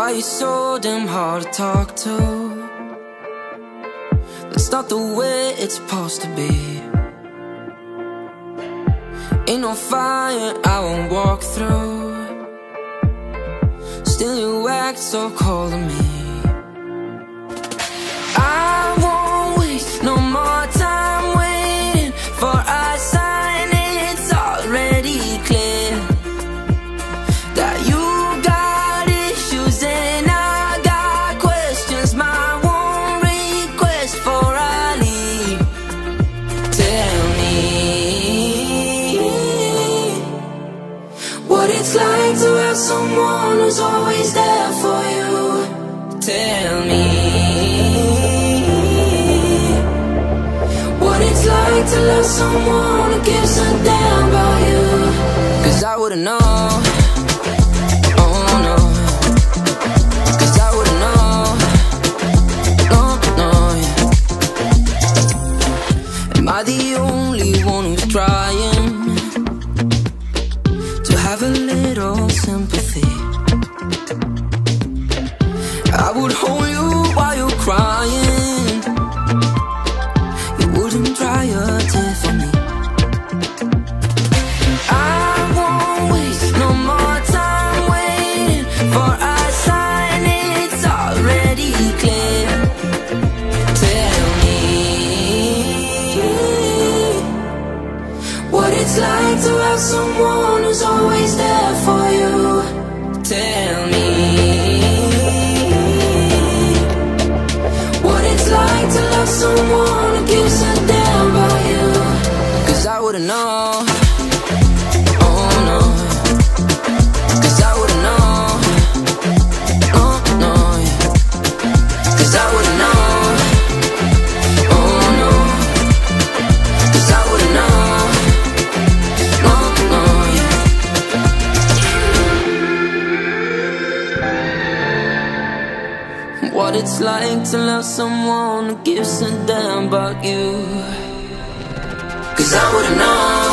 Why you so damn hard to talk to? That's not the way it's supposed to be. Ain't no fire I won't walk through. Still you act so cold to me. I won't waste no more time waiting for a sign. It's already clear that you got issues and I got questions. My one request for a leave. Tell me what it's like to have someone who's always there for you. Tell me what it's like to love someone who gives a damn about you. Cause I wouldn't know. Oh no. Cause I wouldn't know. No, no, yeah. Am I the only one who's trying to have a little sympathy? I would hold you while you're crying. You wouldn't dry a tear for me. I won't waste no more time waiting for a sign. It's already clear. Tell me what it's like to have someone who's always there for you. Tell me what it's like to love someone who gives a damn about you. Cause I wouldn't know. Oh no. Cause I wouldn't know. No, no, yeah. Cause I wouldn't know. Oh no. Cause I wouldn't know. No, no, yeah. What it's like to love someone who gives a damn about you. Cause I wouldn't know.